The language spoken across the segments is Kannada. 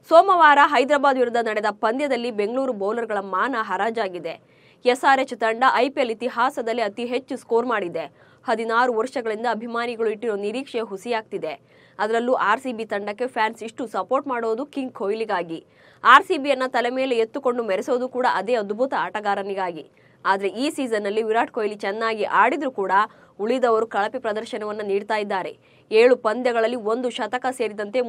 ಸೋಮವಾರ ಹೈದರಾಬಾದ್ ವಿರುದ್ಧ ನಡೆದ ಪಂದ್ಯದಲ್ಲಿ ಬೆಂಗಳೂರು ಬೌಲರ್ಗಳ ಮಾನ ಹರಾಜಾಗಿದೆ. ಎಸ್ಆರ್ಎಚ್ ತಂಡ ಐಪಿಎಲ್ ಇತಿಹಾಸದಲ್ಲಿ ಅತಿ ಹೆಚ್ಚು ಸ್ಕೋರ್ ಮಾಡಿದೆ. 16 ವರ್ಷಗಳಿಂದ ಅಭಿಮಾನಿಗಳು ಇಟ್ಟಿರೋ ನಿರೀಕ್ಷೆ ಹುಸಿಯಾಗ್ತಿದೆ. ಅದರಲ್ಲೂ ಆರ್ಸಿಬಿ ತಂಡಕ್ಕೆ ಫ್ಯಾನ್ಸ್ ಇಷ್ಟು ಸಪೋರ್ಟ್ ಮಾಡೋದು ಕಿಂಗ್ ಕೊಹ್ಲಿಗಾಗಿ. ಆರ್ಸಿಬಿಯನ್ನ ತಲೆ ಮೇಲೆ ಎತ್ತುಕೊಂಡು ಮೆರೆಸೋದು ಕೂಡ ಅದೇ ಅದ್ಭುತ ಆಟಗಾರನಿಗಾಗಿ. ಆದರೆ ಈ ಸೀಸನ್ನಲ್ಲಿ ವಿರಾಟ್ ಕೊಹ್ಲಿ ಚೆನ್ನಾಗಿ ಆಡಿದ್ರೂ ಕೂಡ ಉಳಿದವರು ಕಳಪೆ ಪ್ರದರ್ಶನವನ್ನು ನೀಡ್ತಾ ಇದ್ದಾರೆ. 7 ಪಂದ್ಯಗಳಲ್ಲಿ 1 ಶತಕ ಸೇರಿದಂತೆ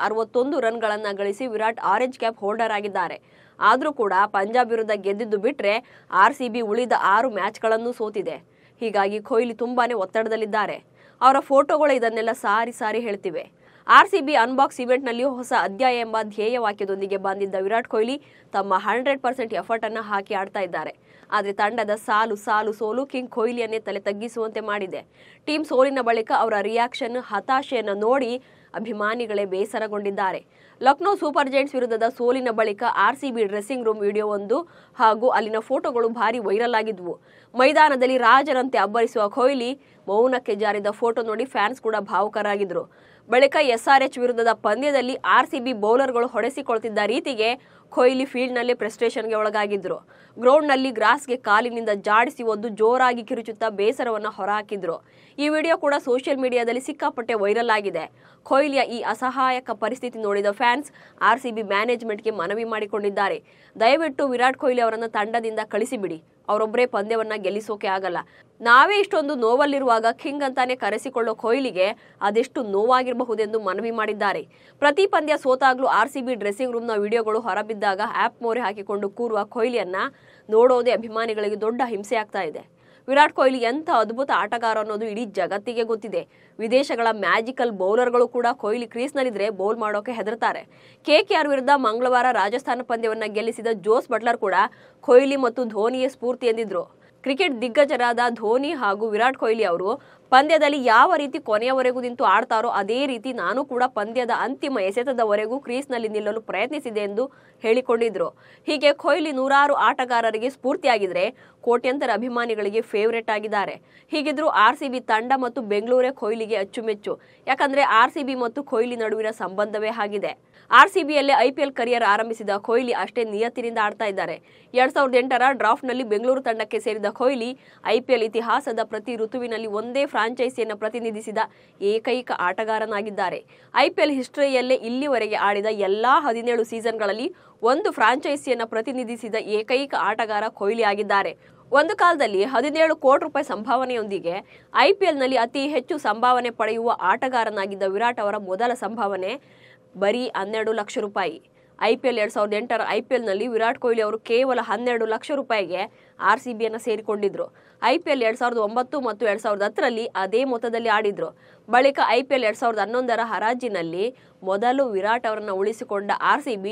361 ರನ್ಗಳನ್ನು ಗಳಿಸಿ ವಿರಾಟ್ ಆರೆಂಜ್ ಕ್ಯಾಪ್ ಹೋಲ್ಡರ್ ಆಗಿದ್ದಾರೆ. ಆದರೂ ಕೂಡ ಪಂಜಾಬ್ ವಿರುದ್ಧ ಗೆದ್ದಿದ್ದು ಬಿಟ್ರೆ ಆರ್ಸಿಬಿ ಉಳಿದ 6 ಮ್ಯಾಚ್ಗಳನ್ನು ಸೋತಿದೆ. ಹೀಗಾಗಿ ಕೊಹ್ಲಿ ತುಂಬಾನೇ ಒತ್ತಡದಲ್ಲಿದ್ದಾರೆ. ಅವರ ಫೋಟೋಗಳು ಇದನ್ನೆಲ್ಲ ಸಾರಿ ಹೇಳ್ತಿವೆ. ಆರ್ಸಿಬಿ ಅನ್ಬಾಕ್ಸ್ ಇವೆಂಟ್ನಲ್ಲಿ ಹೊಸ ಅಧ್ಯಾಯ ಎಂಬ ಧ್ಯೇಯ ವಾಕ್ಯದೊಂದಿಗೆ ಬಂದಿದ್ದ ವಿರಾಟ್ ಕೊಹ್ಲಿ ತಮ್ಮ 100% ಎಫರ್ಟ್ ಅನ್ನು ಹಾಕಿ ಆಡ್ತಾ ಇದ್ದಾರೆ. ಆದರೆ ತಂಡದ ಸಾಲು ಸೋಲು ಕಿಂಗ್ ಕೊಹ್ಲಿಯನ್ನೇ ತಲೆ ತಗ್ಗಿಸುವಂತೆ ಮಾಡಿದೆ. ಟೀಮ್ ಸೋಲಿನ ಬಳಿಕ ಅವರ ರಿಯಾಕ್ಷನ್ ಹತಾಶೆಯನ್ನು ನೋಡಿ ಅಭಿಮಾನಿಗಳೇ ಬೇಸರಗೊಂಡಿದ್ದಾರೆ. ಲಕ್ನೋ ಸೂಪರ್ ಜೈಂಟ್ಸ್ ವಿರುದ್ಧದ ಸೋಲಿನ ಬಳಿಕ ಆರ್ಸಿಬಿ ಡ್ರೆಸ್ಸಿಂಗ್ ರೂಮ್ ವಿಡಿಯೋ ಹಾಗೂ ಅಲ್ಲಿನ ಫೋಟೋಗಳು ಭಾರಿ ವೈರಲ್ ಆಗಿದ್ವು. ಮೈದಾನದಲ್ಲಿ ರಾಜರಂತೆ ಅಬ್ಬರಿಸುವ ಕೊಹ್ಲಿ ಮೌನಕ್ಕೆ ಜಾರಿದ ಫೋಟೋ ನೋಡಿ ಫ್ಯಾನ್ಸ್ ಕೂಡ ಭಾವುಕರಾಗಿದ್ರು. ಬಳಿಕ ಎಸ್ಆರ್ಎಚ್ ವಿರುದ್ಧದ ಪಂದ್ಯದಲ್ಲಿ ಆರ್ಸಿಬಿ ಬೌಲರ್ಗಳು ಹೊಡೆಸಿಕೊಳ್ತಿದ್ದ ರೀತಿಗೆ ಕೊಹ್ಲಿ ಫೀಲ್ಡ್ನಲ್ಲೇ ಫ್ರಸ್ಟ್ರೇಷನ್ಗೆ ಒಳಗಾಗಿದ್ರು. ಗ್ರೌಂಡ್ನಲ್ಲಿ ಗ್ರಾಸ್ಗೆ ಕಾಲಿನಿಂದ ಜಾಡಿಸಿ ಒದ್ದು ಜೋರಾಗಿ ಕಿರುಚುತ್ತಾ ಬೇಸರವನ್ನು ಹೊರಹಾಕಿದ್ರು. ಈ ವಿಡಿಯೋ ಕೂಡ ಸೋಷಿಯಲ್ ಮೀಡಿಯಾದಲ್ಲಿ ಸಿಕ್ಕಾಪಟ್ಟೆ ವೈರಲ್ ಆಗಿದೆ. ಕೊಹ್ಲಿಯ ಈ ಅಸಹಾಯಕ ಪರಿಸ್ಥಿತಿ ನೋಡಿದ ಫ್ಯಾನ್ಸ್ ಆರ್ಸಿಬಿ ಮ್ಯಾನೇಜ್ಮೆಂಟ್ಗೆ ಮನವಿ ಮಾಡಿಕೊಂಡಿದ್ದಾರೆ. ದಯವಿಟ್ಟು ವಿರಾಟ್ ಕೊಹ್ಲಿ ಅವರನ್ನು ತಂಡದಿಂದ ಕಳಿಸಿಬಿಡಿ. ಅವರೊಬ್ಬರೇ ಪಂದ್ಯವನ್ನ ಗೆಲ್ಲಿಸೋಕೆ ಆಗಲ್ಲ. ನಾವೇ ಇಷ್ಟೊಂದು ನೋವಲ್ಲಿರುವಾಗ ಕಿಂಗ್ ಅಂತಾನೆ ಕರೆಸಿಕೊಳ್ಳೋ ಕೊಹ್ಲಿಗೆ ಅದೆಷ್ಟು ನೋವಾಗಿರಬಹುದೆಂದು ಮನವಿ ಮಾಡಿದ್ದಾರೆ. ಪ್ರತಿ ಪಂದ್ಯ ಸೋತಾಗ್ಲೂ ಆರ್ಸಿಬಿ ಡ್ರೆಸ್ಸಿಂಗ್ ರೂಮ್ನ ವಿಡಿಯೋಗಳು ಹೊರಬಿದ್ದಾಗ ಆಪ್ ಮೋರೆ ಹಾಕಿಕೊಂಡು ಕೂರುವ ಕೊಹ್ಲಿಯನ್ನ ನೋಡೋದೇ ಅಭಿಮಾನಿಗಳಿಗೆ ದೊಡ್ಡ ಹಿಂಸೆ ಆಗ್ತಾ ಇದೆ. ವಿರಾಟ್ ಕೊಹ್ಲಿ ಎಂಥ ಅದ್ಭುತ ಆಟಗಾರ ಅನ್ನೋದು ಇಡೀ ಜಗತ್ತಿಗೆ ಗೊತ್ತಿದೆ. ವಿದೇಶಗಳ ಮ್ಯಾಜಿಕಲ್ ಬೌಲರ್ಗಳು ಕೂಡ ಕೊಹ್ಲಿ ಕ್ರೀಸ್ನಲ್ಲಿದ್ರೆ ಬೌಲ್ ಮಾಡೋಕೆ ಹೆದರ್ತಾರೆ. ಕೆಕೆಆರ್ ವಿರುದ್ಧ ಮಂಗಳವಾರ ರಾಜಸ್ಥಾನ ಪಂದ್ಯವನ್ನ ಗೆಲ್ಲಿಸಿದ ಜೋಸ್ ಬಟ್ಲರ್ ಕೂಡ ಕೊಹ್ಲಿ ಮತ್ತು ಧೋನಿಯೇ ಸ್ಫೂರ್ತಿ ಎಂದಿದ್ರು. ಕ್ರಿಕೆಟ್ ದಿಗ್ಗಜರಾದ ಧೋನಿ ಹಾಗೂ ವಿರಾಟ್ ಕೊಹ್ಲಿ ಅವರು ಪಂದ್ಯದಲ್ಲಿ ಯಾವ ರೀತಿ ಕೊನೆಯವರೆಗೂ ನಿಂತು ಆಡ್ತಾರೋ ಅದೇ ರೀತಿ ನಾನು ಕೂಡ ಪಂದ್ಯದ ಅಂತಿಮ ಎಸೆತದವರೆಗೂ ಕ್ರೀಸ್ನಲ್ಲಿ ನಿಲ್ಲಲು ಪ್ರಯತ್ನಿಸಿದೆ ಎಂದು ಹೇಳಿಕೊಂಡಿದ್ರು. ಹೀಗೆ ಕೊಹ್ಲಿ ನೂರಾರು ಆಟಗಾರರಿಗೆ ಸ್ಫೂರ್ತಿಯಾಗಿದ್ರೆ ಕೋಟ್ಯಂತರ ಅಭಿಮಾನಿಗಳಿಗೆ ಫೇವರೇಟ್ ಆಗಿದ್ದಾರೆ. ಹೀಗಿದ್ರೂ ಆರ್ಸಿಬಿ ತಂಡ ಮತ್ತು ಬೆಂಗಳೂರೇ ಕೊಹ್ಲಿಗೆ ಅಚ್ಚುಮೆಚ್ಚು. ಯಾಕಂದ್ರೆ ಆರ್ಸಿಬಿ ಮತ್ತು ಕೊಹ್ಲಿ ನಡುವಿನ ಸಂಬಂಧವೇ ಆಗಿದೆ. ಆರ್ಸಿಬಿಯಲ್ಲೇ ಐಪಿಎಲ್ ಕರಿಯರ್ ಆರಂಭಿಸಿದ ಕೊಹ್ಲಿ ಅಷ್ಟೇ ನಿಯತ್ತಿನಿಂದ ಆಡ್ತಾ ಇದ್ದಾರೆ. 2008ರ ಡ್ರಾಫ್ಟ್ನಲ್ಲಿ ಬೆಂಗಳೂರು ತಂಡಕ್ಕೆ ಸೇರಿದ ಕೊಹ್ಲಿ ಐಪಿಎಲ್ ಇತಿಹಾಸದ ಪ್ರತಿ ಋತುವಿನಲ್ಲಿ ಒಂದೇ ಫ್ರಾಂಚೈಸಿಯನ್ನು ಪ್ರತಿನಿಧಿಸಿದ ಏಕೈಕ ಆಟಗಾರನಾಗಿದ್ದಾರೆ. ಐಪಿಎಲ್ ಹಿಸ್ಟರಿಯಲ್ಲೇ ಇಲ್ಲಿವರೆಗೆ ಆಡಿದ ಎಲ್ಲಾ 17 ಸೀಸನ್ಗಳಲ್ಲಿ ಒಂದು ಫ್ರಾಂಚೈಸಿಯನ್ನು ಪ್ರತಿನಿಧಿಸಿದ ಏಕೈಕ ಆಟಗಾರ ಕೊಹ್ಲಿ ಆಗಿದ್ದಾರೆ. ಒಂದು ಕಾಲದಲ್ಲಿ 17 ಕೋಟಿ ರೂಪಾಯಿ ಸಂಭಾವನೆಯೊಂದಿಗೆ ಐಪಿಎಲ್ನಲ್ಲಿ ಅತಿ ಹೆಚ್ಚು ಸಂಭಾವನೆ ಪಡೆಯುವ ಆಟಗಾರನಾಗಿದ್ದ ವಿರಾಟ್ ಅವರ ಮೊದಲ ಸಂಭಾವನೆ ಬರೀ 12 ಲಕ್ಷ ರೂಪಾಯಿ. ಐಪಿಎಲ್ 2008ರ ಐಪಿಎಲ್ನಲ್ಲಿ ವಿರಾಟ್ ಕೊಹ್ಲಿ ಅವರು ಕೇವಲ 12 ಲಕ್ಷ ರೂಪಾಯಿಗೆ ಆರ್ಸಿಬಿಯನ್ನು ಸೇರಿಕೊಂಡಿದ್ರು. ಐಪಿಎಲ್ 2009 ಮತ್ತು 2010ರಲ್ಲಿ ಅದೇ ಮೊತ್ತದಲ್ಲಿ ಆಡಿದ್ರು. ಬಳಿಕ ಐಪಿಎಲ್ 2011ರ ಹರಾಜಿನಲ್ಲಿ ಮೊದಲು ವಿರಾಟ್ ಅವರನ್ನು ಉಳಿಸಿಕೊಂಡ ಆರ್ಸಿಬಿ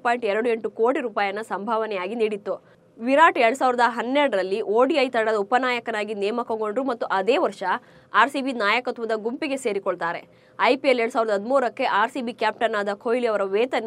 8.28 ಕೋಟಿ ರೂಪಾಯಿಯನ್ನು ಸಂಭಾವನೆಯಾಗಿ ನೀಡಿತ್ತು. ವಿರಾಟ್ 2012ರಲ್ಲಿ ಓಡಿಐ ತಂಡದ ಉಪನಾಯಕನಾಗಿ ನೇಮಕಗೊಂಡರು ಮತ್ತು ಅದೇ ವರ್ಷ ಆರ್ಸಿಬಿ ನಾಯಕತ್ವದ ಗುಂಪಿಗೆ ಸೇರಿಕೊಳ್ತಾರೆ. ಐಪಿಎಲ್ 2013ಕ್ಕೆ ಆರ್ಸಿಬಿ ಕ್ಯಾಪ್ಟನ್ ಆದ ಕೊಹ್ಲಿ ಅವರ ವೇತನ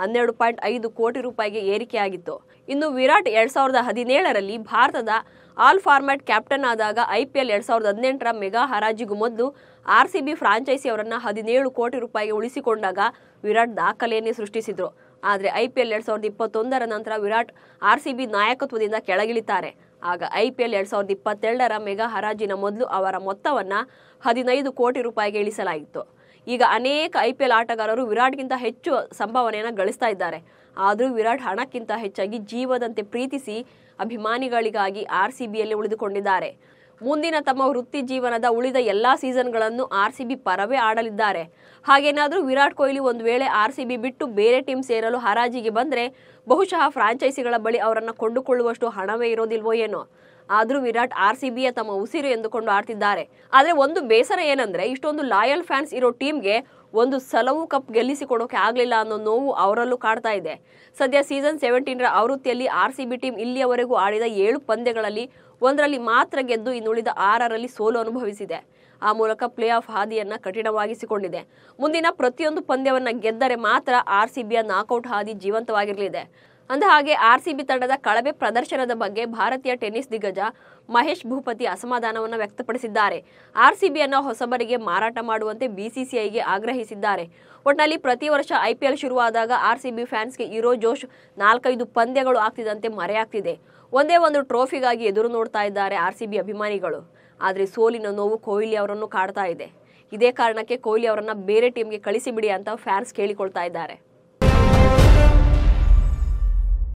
12.5 ಕೋಟಿ ರೂಪಾಯಿಗೆ ಏರಿಕೆಯಾಗಿತ್ತು. ಇನ್ನು ವಿರಾಟ್ 2017ರಲ್ಲಿ ಭಾರತದ ಆಲ್ ಫಾರ್ಮ್ಯಾಟ್ ಕ್ಯಾಪ್ಟನ್ ಆದಾಗ ಐಪಿಎಲ್ 2018ರ ಮೆಗಾ ಹರಾಜಿಗೂ ಮೊದಲು ಆರ್ಸಿಬಿ ಫ್ರಾಂಚೈಸಿ ಅವರನ್ನ 17 ಕೋಟಿ ರೂಪಾಯಿಗೆ ಉಳಿಸಿಕೊಂಡಾಗ ವಿರಾಟ್ ದಾಖಲೆಯನ್ನೇ ಸೃಷ್ಟಿಸಿದ್ರು. ಆದರೆ ಐಪಿಎಲ್ 2021ರ ನಂತರ ವಿರಾಟ್ ಆರ್ಸಿಬಿ ನಾಯಕತ್ವದಿಂದ ಕೆಳಗಿಳಿತಾರೆ. ಆಗ ಐಪಿಎಲ್ 2022ರ ಮೆಗಾ ಹರಾಜಿನ ಮೊದಲು ಅವರ ಮೊತ್ತವನ್ನ 15 ಕೋಟಿ ರೂಪಾಯಿಗೆ ಇಳಿಸಲಾಗಿತ್ತು. ಈಗ ಅನೇಕ ಐಪಿಎಲ್ ಆಟಗಾರರು ವಿರಾಟ್ಗಿಂತ ಹೆಚ್ಚು ಸಂಭಾವನೆಯನ್ನು ಗಳಿಸ್ತಾ ಇದ್ದಾರೆ. ಆದರೂ ವಿರಾಟ್ ಹಣಕ್ಕಿಂತ ಹೆಚ್ಚಾಗಿ ಜೀವದಂತೆ ಪ್ರೀತಿಸಿ ಅಭಿಮಾನಿಗಳಿಗಾಗಿ ಆರ್ಸಿಬಿಯಲ್ಲಿ ಉಳಿದುಕೊಂಡಿದ್ದಾರೆ. ಮುಂದಿನ ತಮ್ಮ ವೃತ್ತಿ ಜೀವನದ ಉಳಿದ ಎಲ್ಲಾ ಸೀಸನ್ಗಳನ್ನು ಆರ್ಸಿಬಿ ಪರವೇ ಆಡಲಿದ್ದಾರೆ. ಹಾಗೇನಾದ್ರೂ ವಿರಾಟ್ ಕೊಹ್ಲಿ ಒಂದು ವೇಳೆ ಆರ್ಸಿಬಿ ಬಿಟ್ಟು ಬೇರೆ ಟೀಮ್ ಸೇರಲು ಹರಾಜಿಗೆ ಬಂದ್ರೆ ಬಹುಶಃ ಫ್ರಾಂಚೈಸಿಗಳ ಬಳಿ ಅವರನ್ನು ಕೊಂಡುಕೊಳ್ಳುವಷ್ಟು ಹಣವೇ ಇರೋದಿಲ್ವೋ ಏನೋ. ಆದ್ರೂ ವಿರಾಟ್ ಆರ್ಸಿಬಿಯ ತಮ್ಮ ಉಸಿರು ಎಂದುಕೊಂಡು ಆಡ್ತಿದ್ದಾರೆ. ಆದ್ರೆ ಒಂದು ಬೇಸರ ಏನಂದ್ರೆ ಇಷ್ಟೊಂದು ಲಾಯಲ್ ಫ್ಯಾನ್ಸ್ ಇರೋ ಟೀಮ್ಗೆ ಒಂದು ಸಲವೂ ಕಪ್ ಗೆಲ್ಲಿಸಿಕೊಡೋಕೆ ಆಗ್ಲಿಲ್ಲ ಅನ್ನೋ ನೋವು ಅವರಲ್ಲೂ ಕಾಡ್ತಾ ಇದೆ. ಸದ್ಯ ಸೀಸನ್ 17ರ ಆವೃತ್ತಿಯಲ್ಲಿ ಆರ್ಸಿಬಿ ಟೀಮ್ ಇಲ್ಲಿಯವರೆಗೂ ಆಡಿದ 7 ಪಂದ್ಯಗಳಲ್ಲಿ ಒಂದರಲ್ಲಿ ಮಾತ್ರ ಗೆದ್ದು ಇನ್ನುಳಿದ 6ರಲ್ಲಿ ಸೋಲು ಅನುಭವಿಸಿದೆ. ಆ ಮೂಲಕ ಪ್ಲೇ ಆಫ್ ಹಾದಿಯನ್ನ ಕಠಿಣವಾಗಿಸಿಕೊಂಡಿದೆ. ಮುಂದಿನ ಪ್ರತಿಯೊಂದು ಪಂದ್ಯವನ್ನ ಗೆದ್ದರೆ ಮಾತ್ರ ಆರ್ಸಿಬಿಯ ನಾಕೌಟ್ ಹಾದಿ ಜೀವಂತವಾಗಿರಲಿದೆ. ಅಂದಹಾಗೆ ಆರ್ಸಿಬಿ ತಂಡದ ಕಳಪೆ ಪ್ರದರ್ಶನದ ಬಗ್ಗೆ ಭಾರತೀಯ ಟೆನ್ನಿಸ್ ದಿಗ್ಗಜ ಮಹೇಶ್ ಭೂಪತಿ ಅಸಮಾಧಾನವನ್ನು ವ್ಯಕ್ತಪಡಿಸಿದ್ದಾರೆ. ಆರ್ಸಿಬಿಯನ್ನು ಹೊಸಬರಿಗೆ ಮಾರಾಟ ಮಾಡುವಂತೆ ಬಿಸಿಸಿಐಗೆ ಆಗ್ರಹಿಸಿದ್ದಾರೆ. ಒಟ್ನಲ್ಲಿ ಪ್ರತಿ ವರ್ಷ ಐಪಿಎಲ್ ಶುರುವಾದಾಗ ಆರ್ಸಿಬಿ ಫ್ಯಾನ್ಸ್ಗೆ ಇರೋ ಜೋಶ್ 4-5 ಪಂದ್ಯಗಳು ಆಗ್ತಿದ್ದಂತೆ ಮರೆಯಾಗ್ತಿದೆ. ಒಂದೇ ಒಂದು ಟ್ರೋಫಿಗಾಗಿ ಎದುರು ನೋಡ್ತಾ ಇದ್ದಾರೆ ಆರ್ಸಿಬಿ ಅಭಿಮಾನಿಗಳು. ಆದರೆ ಸೋಲಿನ ನೋವು ಕೊಹ್ಲಿ ಅವರನ್ನು ಕಾಡ್ತಾ ಇದೆ. ಇದೇ ಕಾರಣಕ್ಕೆ ಕೊಹ್ಲಿ ಅವರನ್ನ ಬೇರೆ ಟೀಮ್ಗೆ ಕಳಿಸಿಬಿಡಿ ಅಂತ ಫ್ಯಾನ್ಸ್ ಕೇಳಿಕೊಳ್ತಾ ಇದ್ದಾರೆ.